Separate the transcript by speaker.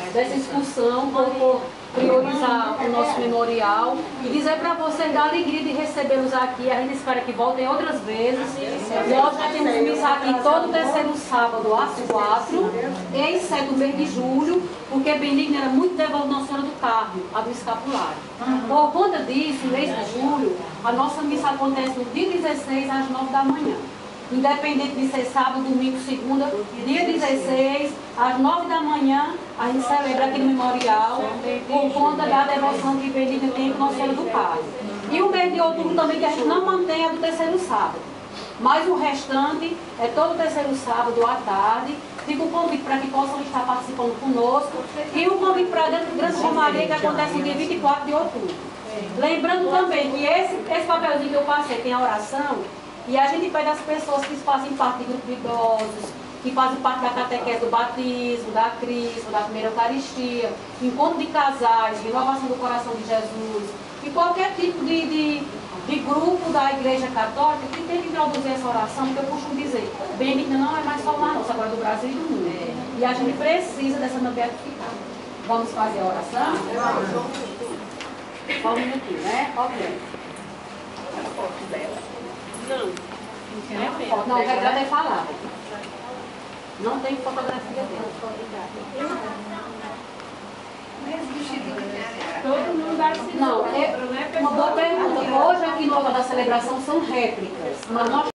Speaker 1: dessa excursão, por priorizar o nosso memorial e dizer para vocês da alegria de recebê-los aqui. A gente espera que voltem outras vezes. Nós já temos missa aqui todo terceiro sábado às 4, exceto o mês de julho, porque Benigna era muito devota Nossa Senhora do Carmo, a do escapulário. Por conta disso, no mês de julho, a nossa missa acontece no dia 16 às 9 da manhã. Independente de ser sábado, domingo, segunda, dia 16, às 9 da manhã, a gente celebra aqui no memorial, por conta da devoção que Benigna tem com Nossa Senhora do Carmo. E o mês de outubro também, que a gente não mantém, é do terceiro sábado. Mas o restante é todo terceiro sábado à tarde. Fica o convite para que possam estar participando conosco. E o convite para a Grande Romaria, que acontece no dia 24 de outubro. Lembrando também que esse papelzinho que eu passei tem a oração. E a gente pede às pessoas que fazem parte de grupo de idosos, que fazem parte da catequese do batismo, da crisma, da primeira Eucaristia, encontro de casais, renovação do coração de Jesus, e qualquer tipo de grupo da Igreja Católica que tem que introduzir essa oração, porque eu costumo dizer, Benigna não é mais só uma nossa, agora é do Brasil e do mundo. E a gente precisa dessa não beatificada. Vamos fazer a oração? Só um minutinho, né? Ok. Não, o retrato é falado. Não tem fotografia dele.
Speaker 2: Todo mundo vai se
Speaker 1: Não, é uma boa pergunta. Hoje aqui no local da celebração são réplicas, mas nós